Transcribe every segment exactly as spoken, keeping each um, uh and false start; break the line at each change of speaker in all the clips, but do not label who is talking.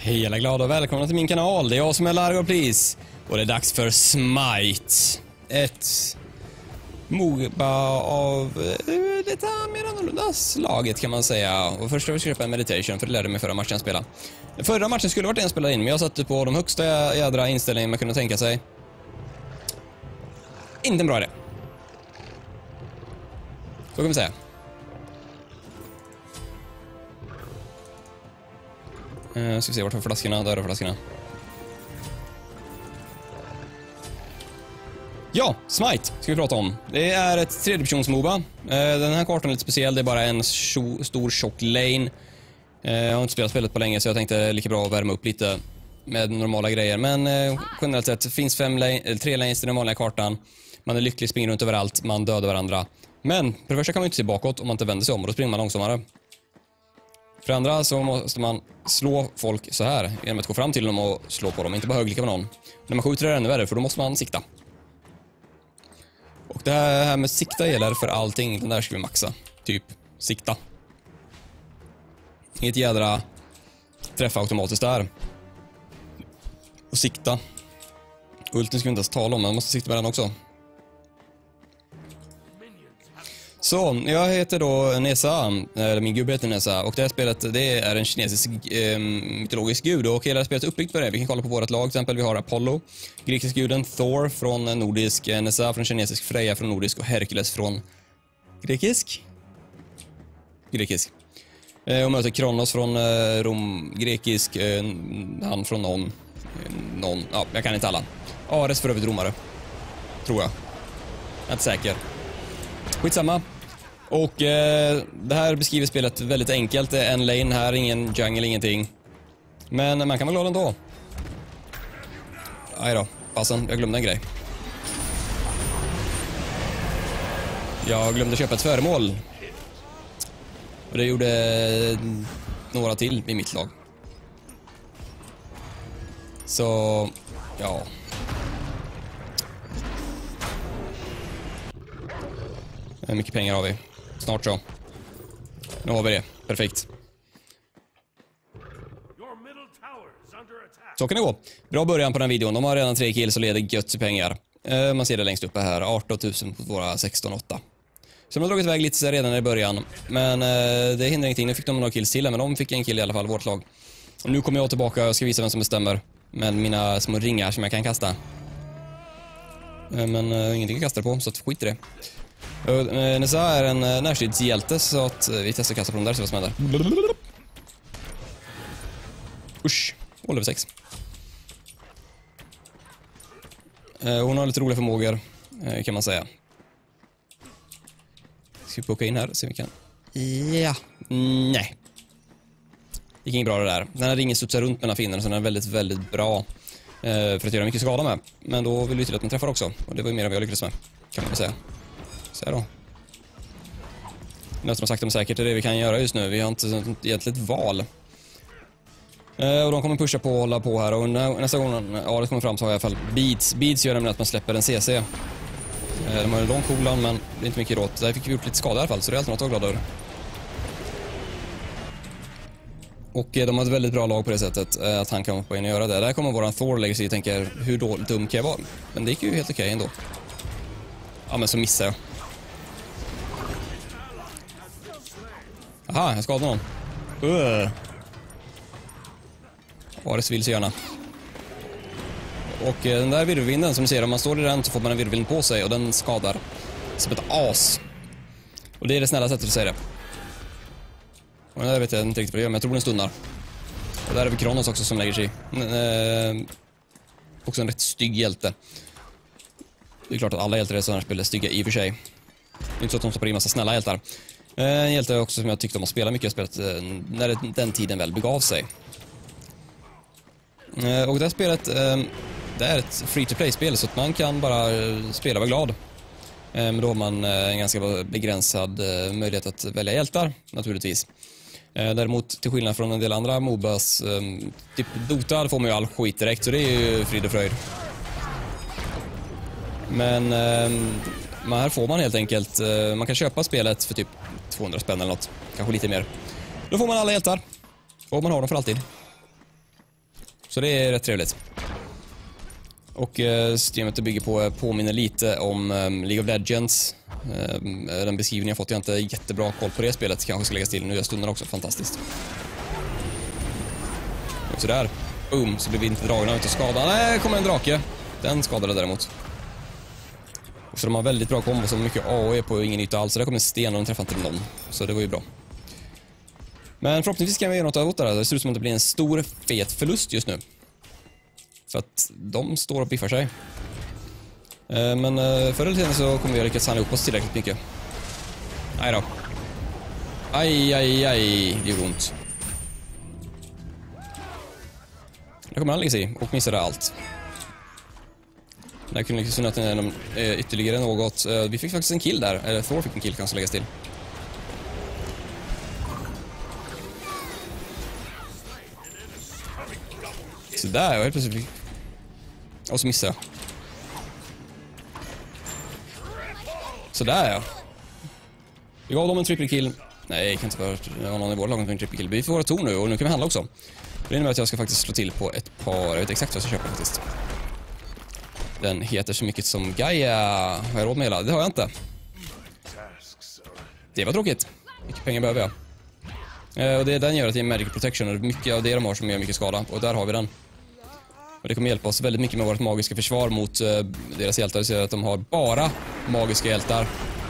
Hej alla glada och välkomna till min kanal. Det är jag som är Largo Please. Och det är dags för Smite. Ett MOBA av eh, lite mer annorlunda slaget kan man säga. Och först ska vi köpa en meditation för det lärde mig förra matchen spela. Förra matchen skulle varit en spela in men jag satte på de högsta jädra inställningar man kunde tänka sig. Inte en bra idé. Så kan vi säga. Uh, ska vi se vart har flaskorna, där är flaskorna. Ja, Smite ska vi prata om. Det är ett tredjepersons MOBA. Uh, den här kartan är lite speciell, det är bara en tjo- stor tjock lane. Uh, jag har inte spelat spelet på länge så jag tänkte lika bra att värma upp lite med normala grejer. Men uh, generellt sett finns fem lane, eller tre lanes i den vanliga kartan. Man är lycklig, springer runt överallt, man dödar varandra. Men för det första kan man inte se bakåt om man inte vänder sig om och då springer man långsammare. För andra så måste man slå folk så här genom att gå fram till dem och slå på dem, inte bara högklicka på någon. När man skjuter är det ännu värre för då måste man sikta. Och det här med sikta gäller för allting, den där ska vi maxa. Typ, sikta. Inget jädra träffa automatiskt där. Och sikta. Ulten ska vi inte ens tala om, men man måste sikta med den också. Så, jag heter då Nessa, eller min gubbe heter Nessa, och det här spelet det är en kinesisk eh, mytologisk gud och hela spelet är uppbyggt för det. Vi kan kolla på vårt lag, till exempel vi har Apollo, grekisk guden, Thor från nordisk, Nessa från kinesisk, Freja från nordisk och Herkules från grekisk? Grekisk. Eh, och möter Kronos från eh, rom, grekisk, eh, han från någon, eh, någon, ja, jag kan inte alla. Ares för övrigt romare, tror jag. Jag är inte säker. Skitsamma. Och eh, det här beskriver spelet väldigt enkelt. Det är en lane här, ingen jungle, ingenting. Men man kan vara glad ändå. Aj då, passen, jag glömde en grej. Jag glömde köpa ett föremål. Och det gjorde några till i mitt lag. Så, ja... Hur mycket pengar har vi? Snart så. Nu har vi det. Perfekt. Så kan det gå. Bra början på den videon. De har redan tre kills och leder gött i pengar. Eh, man ser det längst uppe här. arton tusen på våra sexton åtta. Så de har dragit iväg lite redan i början. Men eh, det hindrar ingenting. Nu fick de några kills till. Men de fick en kill i alla fall, vårt lag. Och nu kommer jag tillbaka och ska visa vem som bestämmer. Med mina små ringar som jag kan kasta. Eh, men eh, ingenting att kasta på, så skit i det. Uh, Nessa är en uh, närstridshjälte så att uh, vi testar kasta på dem där så vad som händer. Usch, oh, level sex. Uh, hon har lite roliga förmågor uh, kan man säga. Ska vi plocka in här så vi kan. Ja, mm, nej. Det gick inget bra det där. Den här ringen studsar runt mellan finnarna så den är väldigt, väldigt bra uh, för att göra mycket skada med. Men då vill vi till att man träffar också. Och det var ju mer än vad jag lyckades med, kan man säga. Så här då. Nästan sagt om säkert är det vi kan göra just nu. Vi har inte egentligen ett val. Eh, och de kommer pusha på och hålla på här. Och nä nästa gång ja, det kommer fram så har jag i alla fall beats. Beats gör nämligen att man släpper en C C. Eh, de har en lång kolan men det är inte mycket råd. Där fick vi gjort lite skada i alla fall så det är alltid något att vara glad över. Och eh, de har ett väldigt bra lag på det sättet eh, att han kan hoppa in och göra det. Där kommer våran Thor legacy och tänker hur då, dum kan jag vara? Men det gick ju helt okej ändå. Ja men så missar jag. Aha, jag skadade någon. Uh. Ares vill så gärna. Och eh, den där virvelvinden som ni ser, om man står i den så får man en virvelvind på sig och den skadar som ett as. Och det är det snälla sättet att säga det. Och den där vet jag inte riktigt vad det gör, men jag tror den stunnar. Och där är vi Kronos också som lägger sig. Eh, också en rätt stygg hjälte. Det är klart att alla hjältar i sådana här spel är stygga i och för sig. Det är inte så att de stoppar i massa snälla hjältar. En hjälte också som jag tyckte om att spela mycket. Jag spelat när det, den tiden väl begav sig. Och det här spelet, det är ett free-to-play-spel så att man kan bara spela och vara glad. Men då har man en ganska begränsad möjlighet att välja hjältar, naturligtvis. Däremot, till skillnad från en del andra MOBAs, typ Dota, får man ju all skit direkt, så det är ju frid och fröjd. Men Men här får man helt enkelt, man kan köpa spelet för typ tvåhundra spänn eller något, kanske lite mer. Då får man alla hjältar och man har dem för alltid. Så det är rätt trevligt. Och eh, systemet det bygger på påminner lite om um, League of Legends. Um, den beskrivningen jag fått, jag har inte jättebra koll på det spelet. Kanske ska läggas till nu, jag stundar också fantastiskt. Och så där. Boom, så blir vi inte dragna ut och skadade. Nej, kommer en drake. Den skadade däremot. Och så de har väldigt bra kombo, så mycket A O E på ingen yta alls. Så där kommer en sten och den träffar inte någon. Så det var ju bra. Men förhoppningsvis kan vi göra något åt det här. Det ser ut som att det blir en stor, fet förlust just nu. För att de står och biffar sig. Men förr eller senare så kommer vi lyckas samla ihop oss tillräckligt mycket. Nej då. Aj, aj, aj. Det gjorde ont. Där kommer han lägga sig och missade allt. Där kunde liksom synd att den är ytterligare något. Vi fick faktiskt en kill där. Eller Thor fick en kill, kanske läggas till. Så där, jag helt plötsligt. Och så missade jag. Så där ja. Vi gav dem en triple kill. Nej, jag kan inte vara någon i vår lag med en triple kill. Vi får våra torn nu och nu kan vi handla också. Det innebär att jag ska faktiskt slå till på ett par. Jag vet exakt vad jag ska köpa faktiskt. Den heter så mycket som Gaia. Har jag råd med hela? Det har jag inte. Det var tråkigt. Mycket pengar behöver jag. Eh, och det, den gör att det är Magic Protection. Och mycket av det de har som gör mycket skada. Och där har vi den. Och det kommer hjälpa oss väldigt mycket med vårt magiska försvar mot eh, deras hjältar. Så att de har bara magiska hjältar.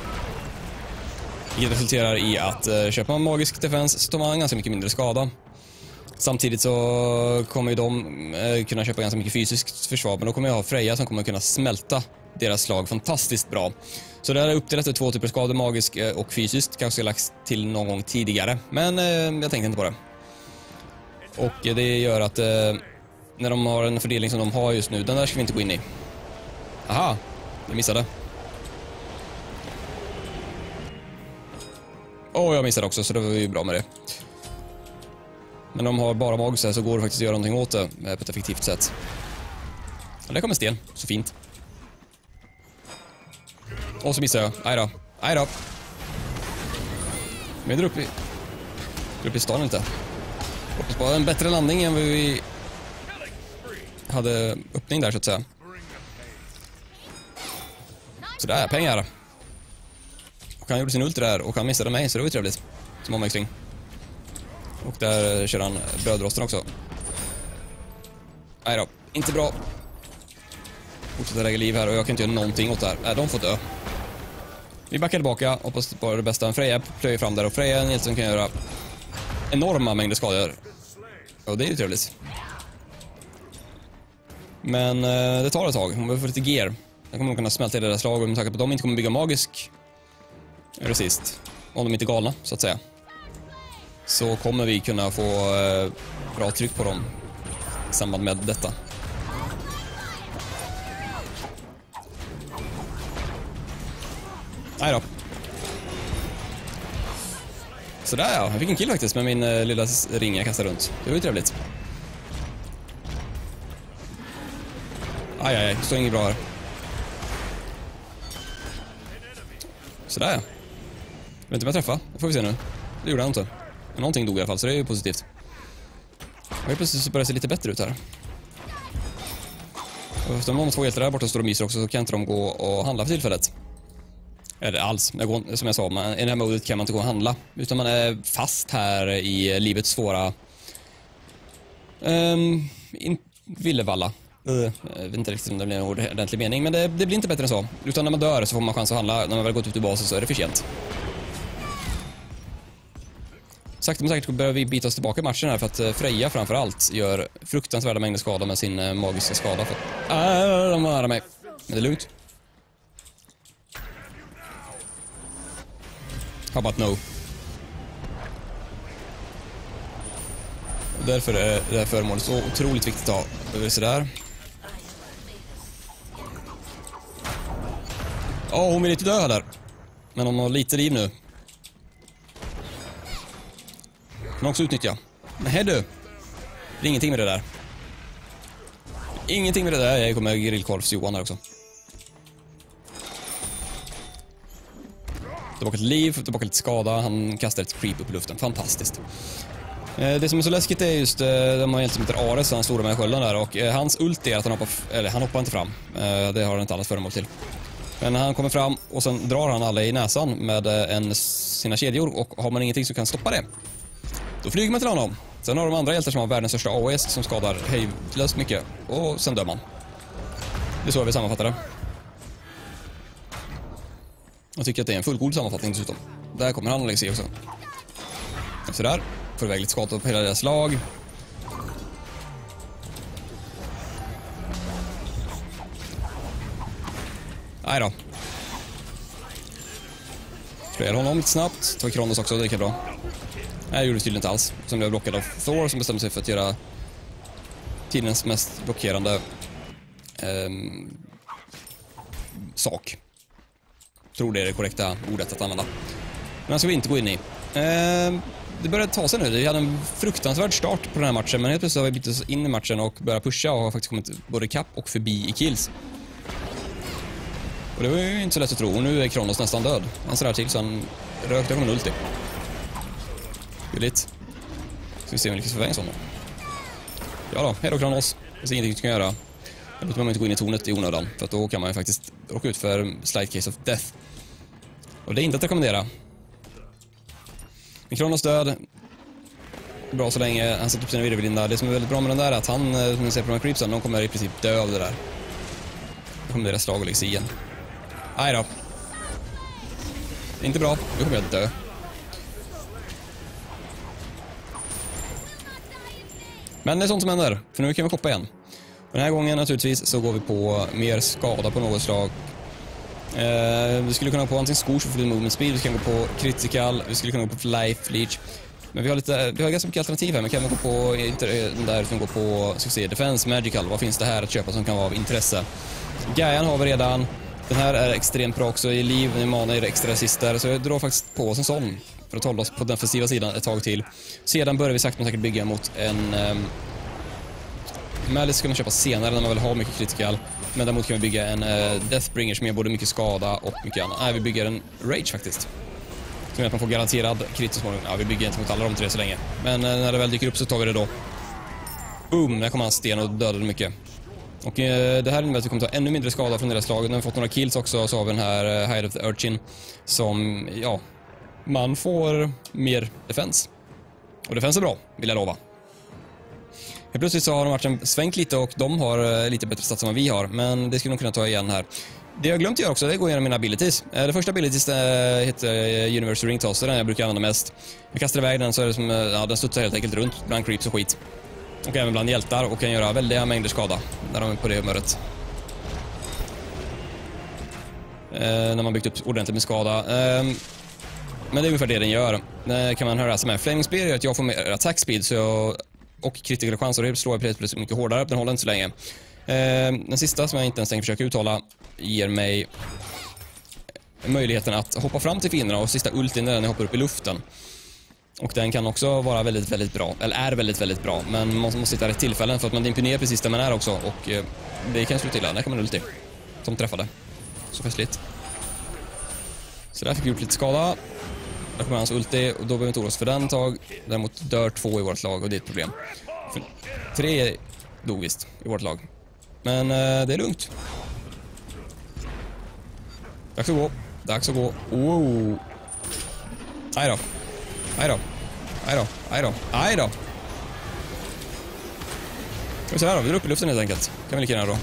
Det resulterar i att eh, köper man magisk defense så tar man ganska mycket mindre skada. Samtidigt så kommer ju de eh, kunna köpa ganska mycket fysiskt försvar. Men då kommer jag ha Freja som kommer kunna smälta deras slag fantastiskt bra. Så det är uppdelat i två typer skador, magisk eh, och fysiskt. Kanske jag lagt till någon gång tidigare. Men eh, jag tänkte inte på det. Och eh, det gör att eh, när de har en fördelning som de har just nu, den där ska vi inte gå in i. Aha, jag missade. Åh, oh, jag missade också, så det var ju bra med det. Men om de har bara mag så, så går det faktiskt att göra någonting åt det på ett effektivt sätt. Och där kommer sten, så fint. Och så missar jag. Aj då, aj då. Men jag är uppe i, upp i stan inte. Hoppas på en bättre landning än vi hade öppning där så att säga. Så där, pengar. Och han gjorde sin ult där och han missade mig, så det var ju trevligt. Som omväxling. Och där kör han brödrosten också. Nej då, inte bra. Fortsätter lägga liv här och jag kan inte göra någonting åt det här. Nej, de får dö. Vi backar tillbaka, hoppas på det bästa. Freja plöjer fram där och Freja är en hjälte som kan göra enorma mängder skador. Och det är ju trevligt. Men eh, det tar ett tag. Hon behöver få lite gear. Jag kommer nog kunna smälta i deras slag och med tanke på att de inte kommer bygga magisk resist. Om de inte är galna, så att säga. Så kommer vi kunna få eh, bra tryck på dem i samband med detta. Nej då. Sådär ja, jag fick en kill faktiskt med min eh, lilla ring jag kastade runt. Det var ju trevligt. Aj, aj, aj, det står inget bra här. Sådär ja. Jag vet inte om jag träffar, det får vi se nu. Det gjorde han inte. Men någonting dog i alla fall, så det är ju positivt. Och helt plötsligt så börjar det se lite bättre ut här. Och efter de två hjältar där borta står och myser också, så kan inte de gå och handla för tillfället. Eller alls, det går, som jag sa, man, i det här modet kan man inte gå och handla. Utan man är fast här i livets svåra um, in, Villevalla. Uh, jag vet inte riktigt om det blir en ordentlig mening, men det, det blir inte bättre än så. Utan när man dör så får man chans att handla. När man väl gått ut ur basen så är det för sent. Sakta men säkert börjar vi bita oss tillbaka i matchen här, för att Freja framförallt gör fruktansvärda mängder skada med sin magiska skada. För att, äh, de har mig. Men det är lugnt. How about no? Och därför är det här föremålet så otroligt viktigt att ha. Över sådär. Åh, oh, hon vill inte dö där. Men hon har lite liv nu. Kan också utnyttja. Nej du. Det är ingenting med det där. Ingenting med det där. Jag kommer grillkorvs Johan här också. Tillbaka till liv, tillbaka lite skada. Han kastar ett creep upp i luften. Fantastiskt. Det som är så läskigt är just, de har en som heter Ares, han stora med skölden där, och hans ult är att han hoppar, eller han hoppar inte fram. Det har han inte alls föremål till. Men han kommer fram och sen drar han alla i näsan med en, sina kedjor, och har man ingenting som kan stoppa det, då flyger man till honom. Sen har de andra hjältar som har världens största A O S som skadar hejlöst mycket, och sen dör man. Det är så vi sammanfattar det. Jag tycker att det är en fullgod sammanfattning dessutom. Där kommer han och lägger sig också. Efter där får iväg lite skott på hela deras lag. Nej då. Sprayar honom lite snabbt. Tar Kronos också, det gick bra. Nej, det gjorde det tydligen inte alls. Som blev blockad av Thor, som bestämde sig för att göra tidens mest blockerande um, sak. Tror det är det korrekta ordet att använda. Men den ska vi inte gå in i. Uh, det började ta sig nu. Vi hade en fruktansvärd start på den här matchen, men helt plötsligt har vi bytt oss in i matchen och börjat pusha och har faktiskt kommit både kapp och förbi i kills. Och det var ju inte så lätt att tro. Och nu är Kronos nästan död. Han ser där till så han rökte om en ulti. Gulligt. Ska vi se om vi lyckas förväga sådana. Ja då, hej då Kronos. Det är ingenting du kan göra. Jag låter man inte gå in i tornet i onödan, för att då kan man ju faktiskt råka ut för slide case of death. Och det är inte att rekommendera. Men Kronos död. Bra så länge. Han sätter upp sina videobilder. Det som är väldigt bra med den där är att han, som ni ser på de här creepsen, de kommer i princip dö av det där. Då kommer deras slag och lägga sig igen. Nej då. Det är inte bra. Då kommer jag dö. Men det är sånt som händer. För nu kan vi hoppa igen. Den här gången naturligtvis så går vi på mer skada på något slag. Eh, vi skulle kunna gå på antingen skors för movement speed. Vi kan gå på critical. Vi skulle kunna gå på life leech. Men vi har lite, vi har ganska mycket alternativ här. Men kan vi gå på den där som går på succé defense magical. Vad finns det här att köpa som kan vara av intresse? Gaian har vi redan. Den här är extremt bra också. I liv, i mana är det extra assister. Så jag drar faktiskt på oss en sån för att hålla oss på den defensiva sidan ett tag till. Sedan börjar vi sakta men säkert bygga mot en... Um, Malice ska man köpa senare när man vill ha mycket critical. Men däremot kan vi bygga en uh, Deathbringer som ger både mycket skada och mycket annat. Nej, vi bygger en Rage faktiskt. Som gör att man får garanterad crit så småningom. Ja, vi bygger inte mot alla de tre så länge. Men uh, när det väl dyker upp så tar vi det då. Boom, där kommer han sten och dödade mycket. Och eh, det här innebär att vi kommer ta ännu mindre skada från deras slag. När vi fått några kills också så har vi den här eh, Hide of the Urchin som, ja, man får mer defense. Och defense är bra, vill jag lova. Helt plötsligt så har de matchen svängt lite och de har eh, lite bättre stats än vad vi har. Men det skulle de kunna ta igen här. Det jag glömt göra också, det är att gå igenom mina abilities. Eh, det första abilities eh, heter eh, Universal Ring Tosser, den jag brukar använda mest. Jag kastar iväg den så är det som, eh, ja, den studsar helt enkelt runt bland creeps och skit. Och även bland hjältar och kan göra väldiga mängder skada när de är på det humöret. Eh, när man byggt upp ordentligt med skada. Eh, men det är ungefär det den gör. Eh, kan man höra som här. Flaming Spear gör att jag får mer attack speed så jag, och critical chans och det slår jag plötsligt mycket hårdare. Den håller inte så länge. Eh, den sista som jag inte ens tänker försöka uttala ger mig möjligheten att hoppa fram till fienderna och sista ultin när den hoppar upp i luften. Och den kan också vara väldigt, väldigt bra. Eller är väldigt, väldigt bra. Men man måste hitta rätt tillfällen för att man dimper ner precis där man är också. Och eh, det kan slå till. Där kommer en ulti. Som träffade. Så festligt. Så där fick vi gjort lite skada. Där kommer hans ulti. Och då behöver vi inte oroa oss för den tag. Däremot dör två i vårt lag och det är ett problem. För tre dog visst i vårt lag. Men eh, det är lugnt. Dags att gå. Dags att gå. Wow. Nej då. Aj då. Aj då. Aj då. Aj då. Ska vi se här då. Vi är uppe i luften helt enkelt. Kan vi lika gärna då.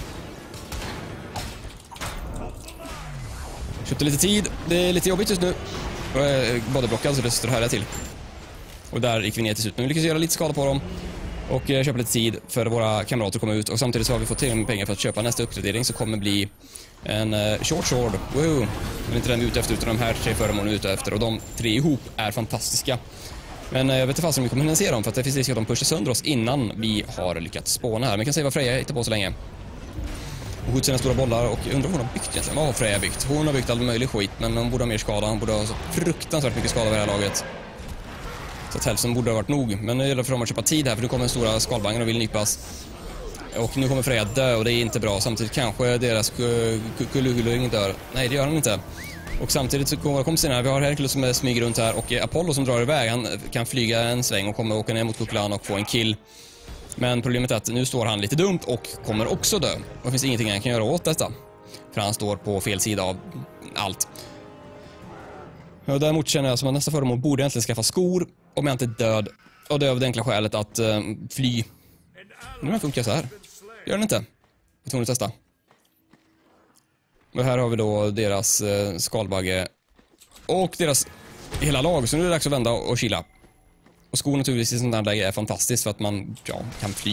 Köpte lite tid. Det är lite jobbigt just nu. Jag är badeblockad så det står här till. Och där gick vi ner till slut. Men vi lyckas göra lite skada på dem. Och köpa lite tid för våra kamrater att komma ut. Och samtidigt så har vi fått till pengar för att köpa nästa uppgradering som kommer bli en uh, short sword. Wow. Men inte den vi är ute efter utan de här tre föremålen är ute efter. Och de tre ihop är fantastiska. Men uh, jag vet inte fast om vi kommer hinna se dem för att det finns risk att de pushar sönder oss innan vi har lyckats spåna här. Men jag kan säga vad Freja hittar på så länge. Hon skjuter sina stora bollar och jag undrar vad hon har byggt egentligen. Vad har Freja byggt? Hon har byggt all möjlig skit men hon borde ha mer skada. Hon borde ha så fruktansvärt mycket skada över det här laget. Så att hälften borde ha varit nog. Men nu gäller det för dem att köpa tid här för nu kommer den stora skalbaggen och vill nypas. Och nu kommer Freja dö och det är inte bra. Samtidigt kanske deras kullugullring dör. Nej, det gör han inte. Och samtidigt så kommer kompisarna här. Vi har Hercules som smyger runt här och Apollo som drar iväg. Han kan flyga en sväng och kommer åka ner mot bucklan och få en kill. Men problemet är att nu står han lite dumt och kommer också dö. Och det finns ingenting han kan göra åt detta. För han står på fel sida av allt. Och däremot känner jag som att nästa föremål borde egentligen skaffa skor om jag inte är död. Och det är av det enkla skälet att uh, fly. Nu funkar så här. Gör den inte? Jag tror att testa. Och här har vi då deras uh, skalbagge. Och deras hela lag. Så nu är det dags att vända och chilla. Och skor naturligtvis i sånt här läge är fantastiskt för att man ja, kan fly.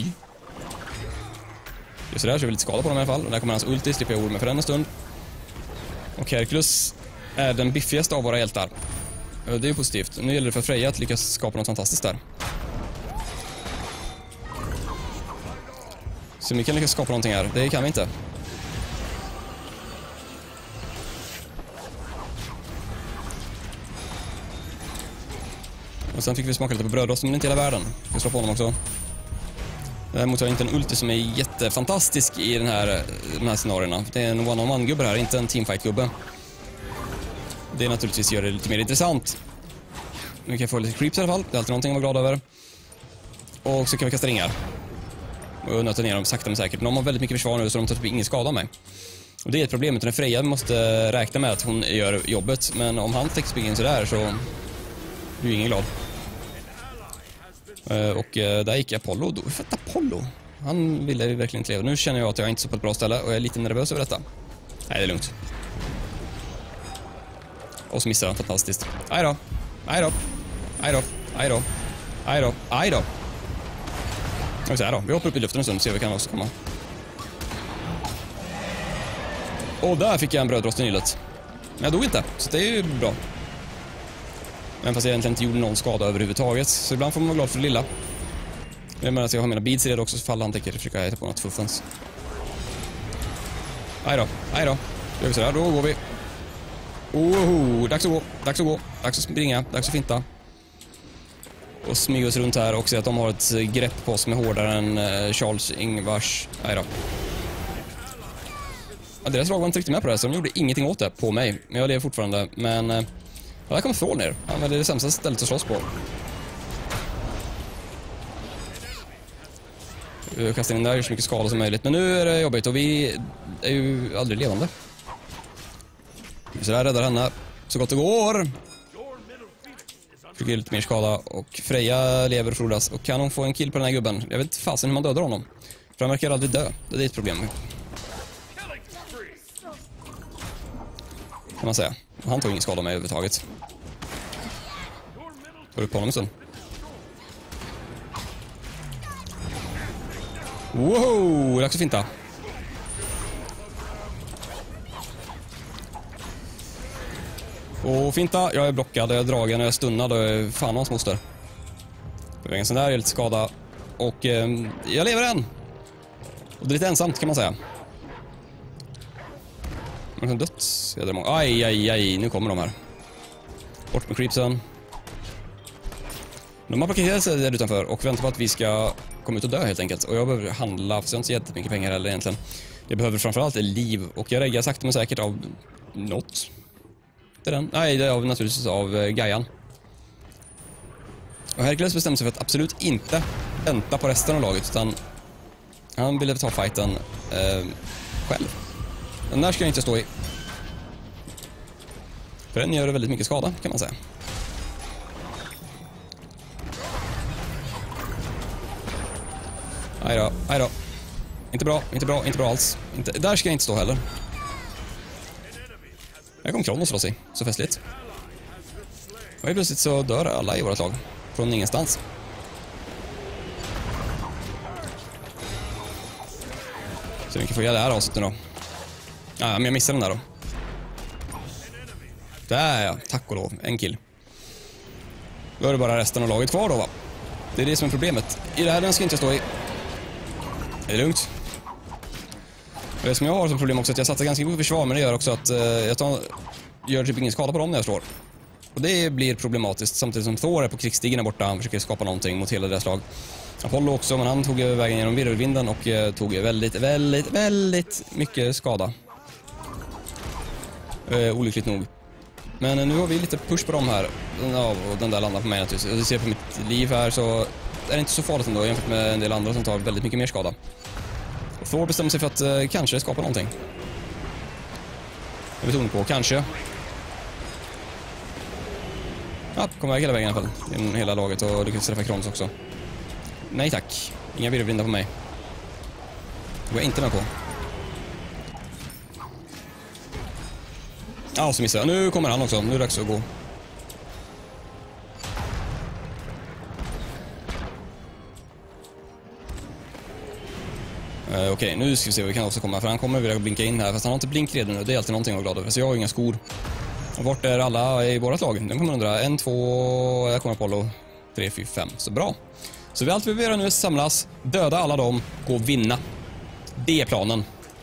Just så där så är vi lite skada på dem i alla fall. Och där kommer hans ulti, slipper jag ord med för en stund. Och Hercules är den biffigaste av våra hjältar. Det är ju positivt. Nu gäller det för Freja att lyckas skapa något fantastiskt där. Så vi kan lyckas skapa någonting här. Det kan vi inte. Och sen fick vi smaka lite på brödrost, men inte hela världen. Vi slår på honom också. Däremot har jag inte en ulti som är jättefantastisk i den här, de här scenarierna. Det är en one-on-one-gubbe här, inte en teamfight-gubbe. Det naturligtvis gör det lite mer intressant. Nu kan jag få lite creeps i alla fall. Det är alltid någonting att vara glad över. Och så kan vi kasta ringar. Och nöta ner dem sakta men säkert. Men de har väldigt mycket försvar nu så de tar typ ingen skada av mig. Och det är ett problem. Utan Freja måste räkna med att hon gör jobbet. Men om han täcker springen sådär så blir ingen glad. Och där gick Apollo. Då för att Apollo. Han ville verkligen inte leva. Nu känner jag att jag inte är på ett bra ställe. Och jag är lite nervös över detta. Nej, det är lugnt. Och så missar han fantastiskt. Aj då. Aj då. Aj då. Aj då. Aj då. Aj då. Och så här då. Vi hoppar upp i luften en stund och ser vad vi kan också komma. Och där fick jag en brödrost i nyllet. Men jag dog inte. Så det är ju bra. Men fast jag egentligen inte gjorde någon skada överhuvudtaget. Så ibland får man vara glad för det lilla. Jag menar att jag har mina beads i det också så faller han tänker försöka äta på något fuffens. Aj då. Aj då. Då gör vi så här. Då går vi. Oho, dags att gå, dags att gå, dags att springa, dags att finta. Och smyga oss runt här och se att de har ett grepp på oss som är hårdare än uh, Charles Ingvars. Nej då. Ja, deras lag var inte riktigt med på det så de gjorde ingenting åt det på mig. Men jag lever fortfarande, men uh, ja, där kommer Thor ner. Ja, men det är det sämsta stället att slåss på. Jag kastar in där så mycket skada som möjligt. Men nu är det jobbigt och vi är ju aldrig levande. Så där räddar henne så gott det går. Fick lite mer skada och Freja lever och frodas. Och kan hon få en kill på den här gubben? Jag vet inte fasen hur man dödar honom. För han verkar aldrig dö. Det är ett problem. Kan man säga. Han tog ingen skada med överhuvudtaget. Får upp honom sen. Wow, dags att finta. Och finta, jag är blockad, jag är dragen, jag är stunnad och jag är fan hans moster. Det är en sån där, jag är lite skada. Och eh, jag lever än. Och det är lite ensamt kan man säga. Man kan dött. Aj, aj, aj, nu kommer de här. Bort med creepsen. De har parkerat sig där utanför och väntar på att vi ska komma ut och dö helt enkelt. Och jag behöver handla, för jag har inte jättemycket pengar heller egentligen. Jag behöver framförallt liv och jag reggar sakta men säkert av något. Det är den. Nej, det är av, naturligtvis av uh, Gaian. Och Hercules bestämde sig för att absolut inte vänta på resten av laget utan han ville ta fighten uh, själv. Den där ska jag inte stå i. För den gör väldigt mycket skada kan man säga. Aj då, aj då. Inte bra, inte bra, inte bra alls. Inte, där ska jag inte stå heller. Jag kom Kronos slåss i, så festligt. Och plötsligt så dör alla i vårt lag. Från ingenstans. Så vi kan få göra det här avsnittet då. Ja, men jag missar den där då. Där ja, tack och lov, en kill. Då är det bara resten av laget kvar då va. Det är det som är problemet. I det här den ska jag inte stå i. Det är lugnt. Det som jag har som problem också är att jag satsar ganska mycket försvar, men det gör också att eh, jag tar, gör typ ingen skada på dem när jag slår. Och det blir problematiskt samtidigt som Thor är på krigsstigen där borta. Han försöker skapa någonting mot hela deras lag. Apollo också, men han tog vägen genom virvelvinden och eh, tog väldigt, väldigt, väldigt mycket skada. Eh, olyckligt nog. Men nu har vi lite push på dem här. Ja, och den där landar på mig naturligtvis. Och du ser på mitt liv här så är det inte så farligt ändå jämfört med en del andra som tar väldigt mycket mer skada. Och Thor bestämmer sig för att eh, kanske skapa någonting. Jag betonar på kanske. Ja, kommer jag hela vägen i alla fall. Genom hela laget och lyckas träffa Krons också. Nej tack. Inga virvelvindar på mig. Det går jag inte med på. Ja, så missar jag. Nu kommer han också. Nu är det dags att gå. Uh, Okej, okay, nu ska vi se vad vi kan också komma. För han kommer vilja blinka in här. Fast han har inte blink redan nu. Det är alltid någonting att vara glad över. Så jag har inga skor. Och vart är alla i vårat lag? Den kommer undra. En, två, jag kommer Apollo. Tre, fyra, fem. Så bra. Så vi allt vi vill göra nu är samlas. Döda alla dem. Gå och vinna. Det är planen.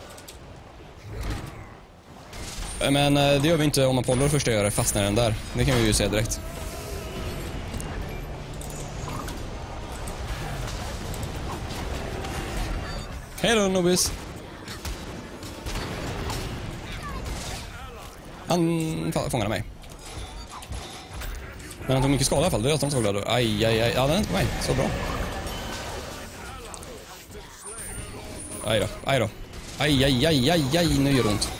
Men det gör vi inte om Apollo först gör det, fastnar den där. Det kan vi ju säga direkt. Hej då, Nobis. Han fångade mig. Men han tog mycket skada i alla fall. Det är alltid så glad. Aj, aj, aj. Ja, den är inte på mig. Så bra. Aj då, aj då. Aj, aj, aj, aj, aj. Nu gör det ont.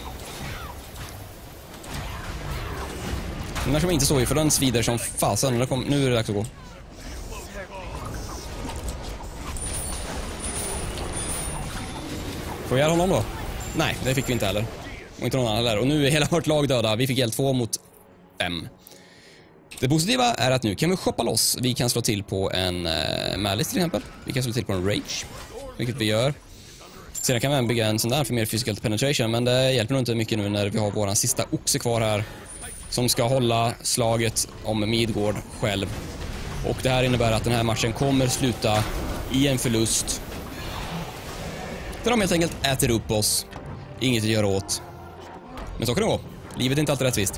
Den där som inte så i för den svider som fasen. Nu är det dags att gå. Får vi göra honom då? Nej, det fick vi inte heller. Och inte någon annan heller. Och nu är hela vårt lag döda. Vi fick hjälp två mot fem. Det positiva är att nu kan vi shoppa loss. Vi kan slå till på en uh, Malice till exempel. Vi kan slå till på en Rage. Vilket vi gör. Sedan kan vi även bygga en sån där för mer physical penetration. Men det hjälper nog inte mycket nu när vi har våran sista oxe kvar här. Som ska hålla slaget om Midgård själv. Och det här innebär att den här matchen kommer sluta i en förlust. Där de helt enkelt äter upp oss. Inget att göra åt. Men så kan det gå. Livet är inte alltid rättvist.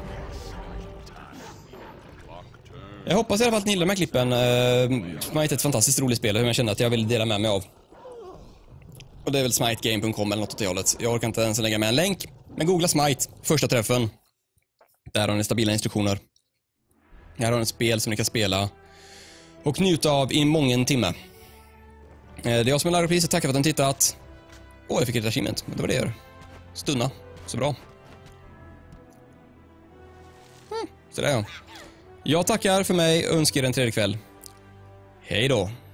Jag hoppas i alla fall att ni gillar de här klippen. Smite är ett fantastiskt roligt spel. Hur jag känner att jag vill dela med mig av. Och det är väl smite game punkt com eller något åt det hållet. Jag orkar inte ens lägga med en länk. Men googla Smite. Första träffen. Där har ni stabila instruktioner. Här har ni ett spel som ni kan spela och njuta av i mången timme. Det är jag som är Larrypriset. Tack för att ni tittat. Åh, jag fick ett achievement. Det var det jag gör. Stunna. Så bra. Mm, så där ja. Jag tackar för mig och önskar er en trevlig kväll. Hej då.